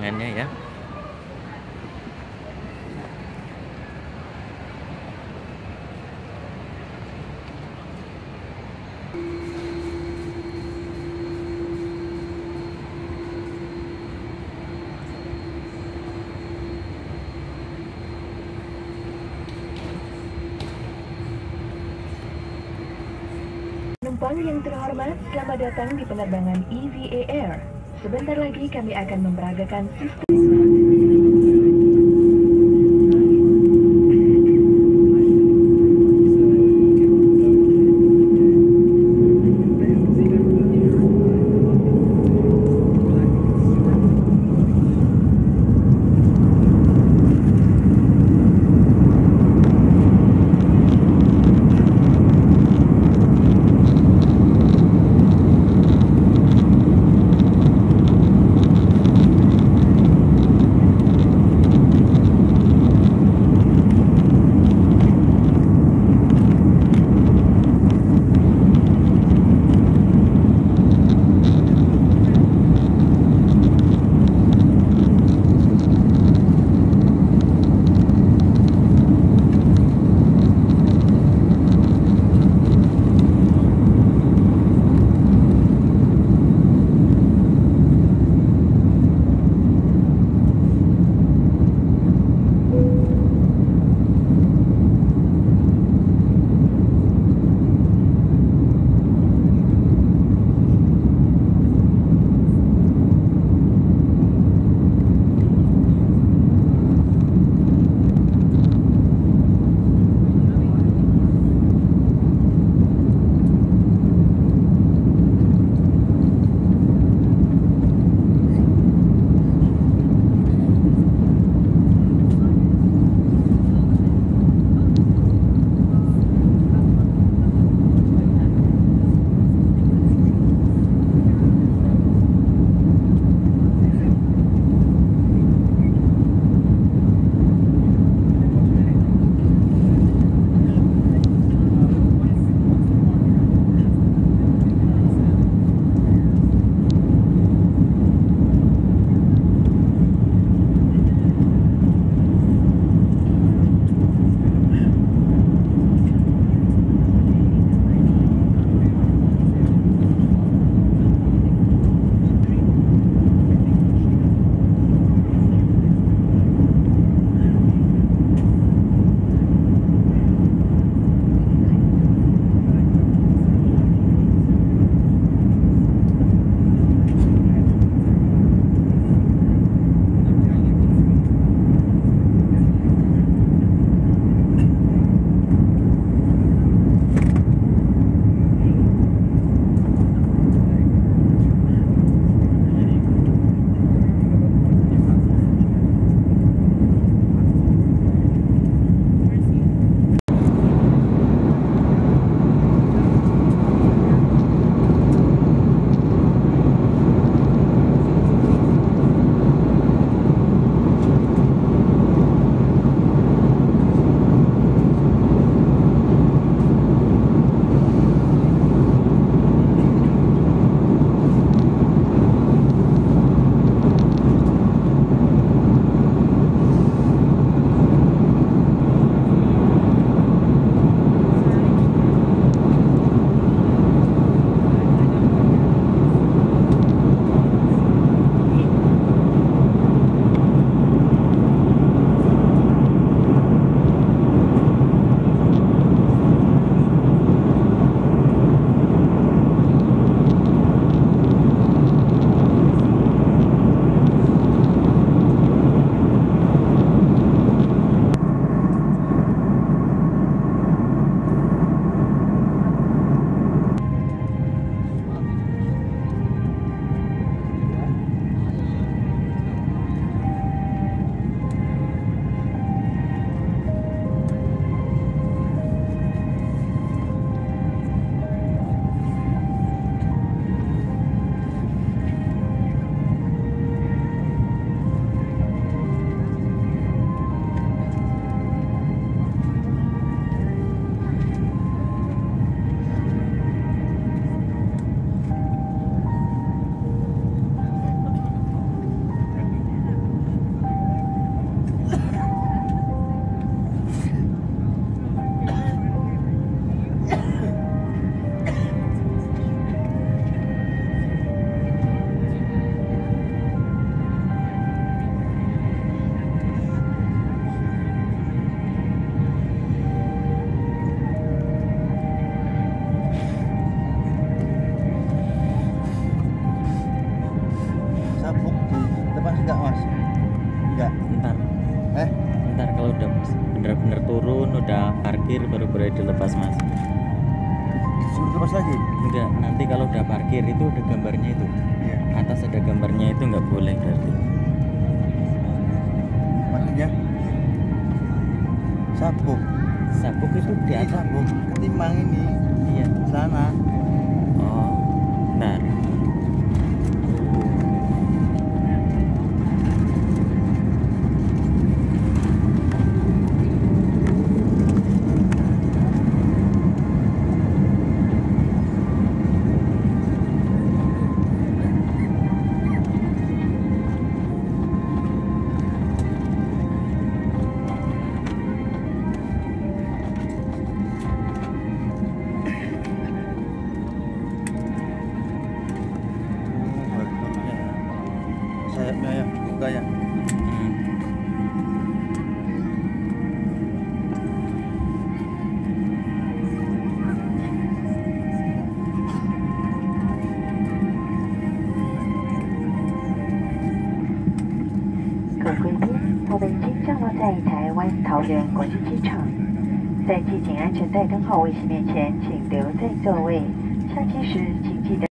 pemandangannya ya. Penumpang yang terhormat, selamat datang di penerbangan EVA Air. Sebentar lagi kami akan memperagakan sistem. Suruh lepas lagi? Enggak, nanti kalau udah parkir itu ada gambarnya itu. Iya. Atas ada gambarnya itu nggak boleh berarti. Maksudnya sabuk. Sabuk itu di Ini atas. sabuk ketimbang ini. Iya. Sana. Oh, bentar. Sayapnya ya, buka ya. 各位贵宾，我们已经降落在台湾桃园国际机场。在系紧安全带灯号卫士面前，请留在座位。下机时请记得。